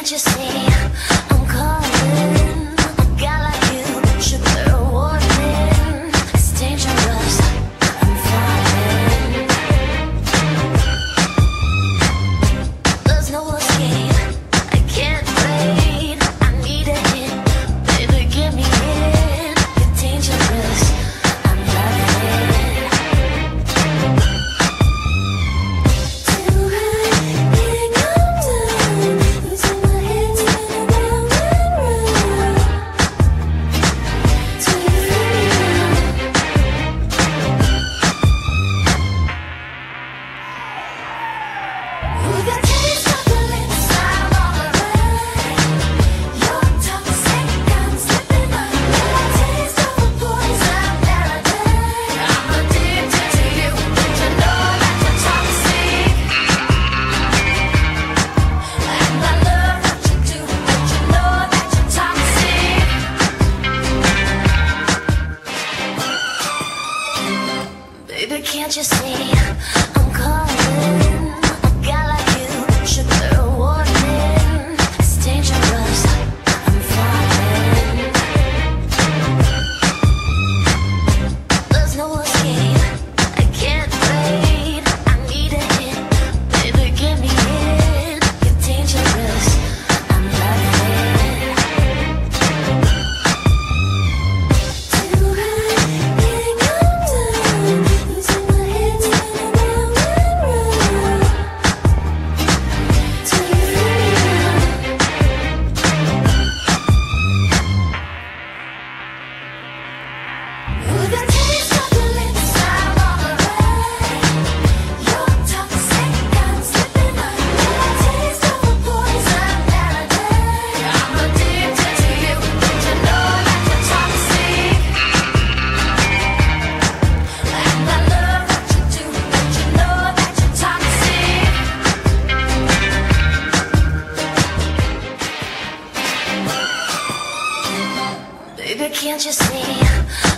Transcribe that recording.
can't you see I'm calling? A guy like you should bear a warning. It's dangerous, I'm falling. There's no escape, I can't wait. I need a hit, baby, give me it. You're dangerous, I'm loving it. Too high, can't come down. Losing my head, spinning round and round. Till you feel me now. With the taste of your lips, I'm all around. Your toxic, I'm slipping under. Taste of a poison paradise. I'm addicted to you, but you know that you're toxic. And I love what you do, but you know that you're toxic. Baby, can't you see I'm calling? A guy like you should bear a warning. It's dangerous, I'm falling. There's no escape, I can't wait. I need a hit, baby, give me it. You're dangerous, I'm loving it. Too high, can't come down. Losing my head, spinning round and round. Till you feel me now. With the taste of your lips, I'm all around. Your toxic, I'm slipping under. Taste of a poison paradise. I'm addicted to you, but you know that you're toxic. And I love what you do, but you know that you're toxic. Baby, can't you see